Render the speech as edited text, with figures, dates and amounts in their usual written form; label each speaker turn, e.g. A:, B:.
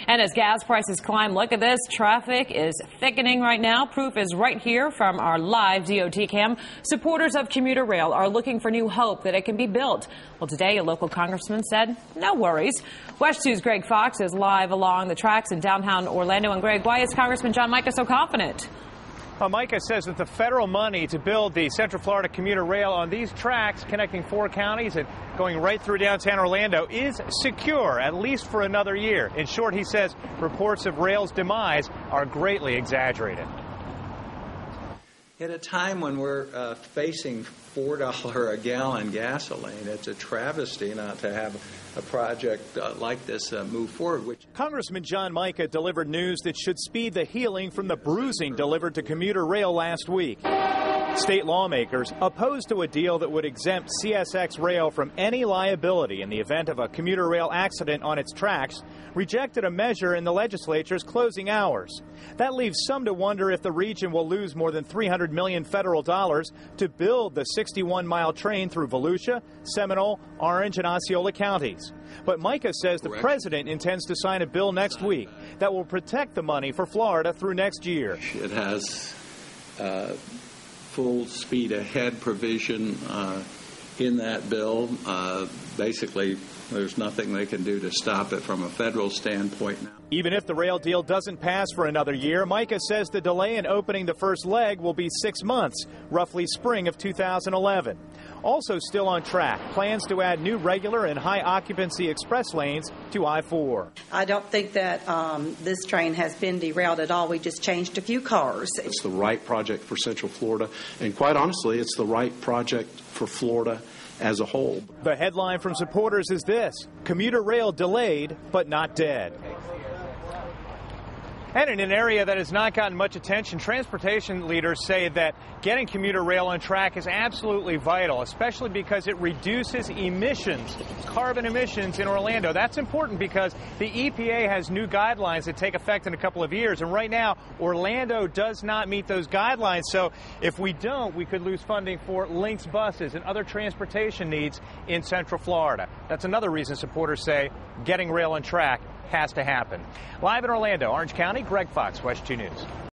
A: And as gas prices climb, look at this. Traffic is thickening right now. Proof is right here from our live DOT cam. Supporters of commuter rail are looking for new hope that it can be built. Well, today a local congressman said no worries. WESH 2's Greg Fox is live along the tracks in downtown Orlando. And Greg, why is Congressman John Mica so confident?
B: Mica says that the federal money to build the Central Florida commuter rail on these tracks connecting 4 counties and going right through downtown Orlando is secure, at least for another year. In short, he says reports of rail's demise are greatly exaggerated.
C: At a time when we're facing $4 a gallon gasoline, it's a travesty not to have a project like this move forward.
B: Congressman John Mica delivered news that should speed the healing from the bruising delivered to commuter rail last week. State lawmakers, opposed to a deal that would exempt CSX rail from any liability in the event of a commuter rail accident on its tracks, rejected a measure in the legislature's closing hours. That leaves some to wonder if the region will lose more than $300 million federal dollars to build the 61-mile train through Volusia, Seminole, Orange, and Osceola counties. But Mica says the president intends to sign a bill next week that will protect the money for Florida through next year.
C: It has full speed ahead provision in that bill. Basically, there's nothing they can do to stop it from a federal standpoint now.
B: Even if the rail deal doesn't pass for another year, Mica says the delay in opening the first leg will be 6 months, roughly spring of 2011. Also still on track, plans to add new regular and high occupancy express lanes to I-4.
D: I don't think that this train has been derailed at all. We just changed a few cars.
E: It's the right project for Central Florida, and quite honestly, it's the right project for Florida as a whole.
B: The headline from supporters is this: commuter rail delayed but not dead. And in an area that has not gotten much attention, transportation leaders say that getting commuter rail on track is absolutely vital, especially because it reduces emissions, carbon emissions in Orlando. That's important because the EPA has new guidelines that take effect in a couple of years. And right now, Orlando does not meet those guidelines. So if we don't, we could lose funding for Lynx buses and other transportation needs in Central Florida. That's another reason supporters say getting rail on track has to happen. Live in Orlando, Orange County, Greg Fox, WESH 2 News.